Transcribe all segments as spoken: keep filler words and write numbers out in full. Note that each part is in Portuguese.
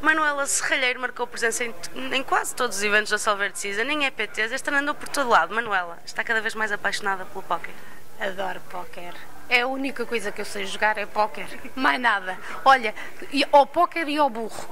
Manuela Serralheiro marcou presença em, em quase todos os eventos da Solver Season, em E P Ts, este ano andou por todo lado. Manuela, está cada vez mais apaixonada pelo póquer. Adoro póquer. É a única coisa que eu sei jogar é póquer. Mais nada. Olha, ao póquer e ao burro.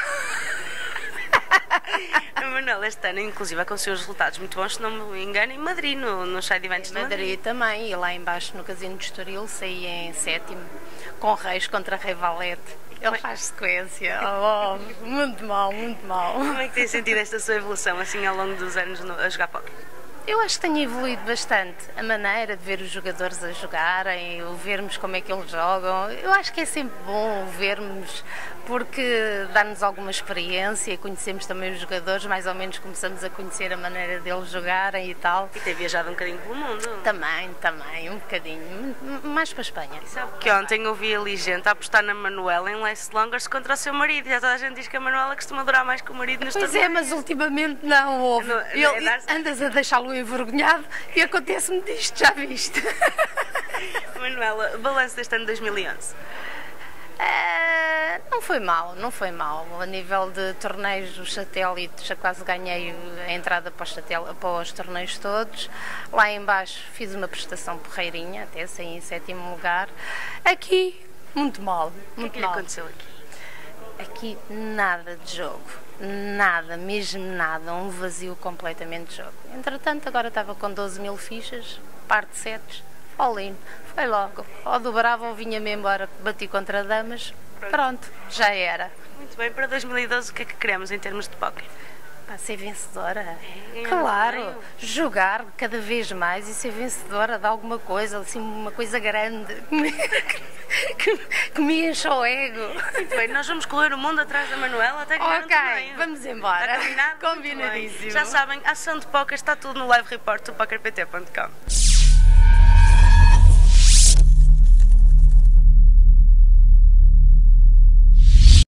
A Manuela este ano, inclusive, conseguiu os resultados muito bons, se não me engano, em Madrid, no, no Side Events em de Madrid. Madrid também, e lá embaixo no Casino de Estoril saí em sétimo, com Reis contra Rei Valete. Ele faz sequência. Oh, muito mal, muito mal. Como é que tem sentido esta sua evolução, assim, ao longo dos anos no, a jogar póquer? Eu acho que tenho evoluído bastante a maneira de ver os jogadores a jogarem, o vermos como é que eles jogam. Eu acho que é sempre bom vermos, porque dá-nos alguma experiência, conhecemos também os jogadores, mais ou menos começamos a conhecer a maneira deles jogarem e tal. E ter viajado um bocadinho pelo mundo. Também, também, um bocadinho, mais para a Espanha. E sabe que ontem ouvi ali gente a apostar na Manuela em Less Longers contra o seu marido. Já toda a gente diz que a Manuela costuma durar mais que o marido nos Pois torneios. é, mas ultimamente não houve. Não, não é Ele, dar-se- andas a deixá-lo envergonhado e acontece-me disto, já viste? Manuela, balanço deste ano de dois mil e onze. Ah, não foi mal, não foi mal. A nível de torneios, os satélites, já quase ganhei a entrada para os, satel- para os torneios todos. Lá em baixo fiz uma prestação porreirinha, até saí em sétimo lugar. Aqui, muito mal, O que é muito que lhe mal. aconteceu aqui? Aqui nada de jogo, nada, mesmo nada, um vazio completamente de jogo. Entretanto, agora estava com doze mil fichas, par de setes, all-in, foi logo. Ou dobrava ou vinha-me embora, bati contra damas, pronto, já era. Muito bem, para dois mil e doze o que é que queremos em termos de póquer? Para ser vencedora, ganhar claro, dinheiro. jogar cada vez mais e ser vencedora de alguma coisa, assim, uma coisa grande, que, que me encha o ego. Muito bem, nós vamos correr o mundo atrás da Manuela até ganhar um Ok, torneio. vamos embora. Está combinado? Muito Combinadíssimo. bem. Já sabem, a ação de póquer está tudo no live report do poker p t ponto com.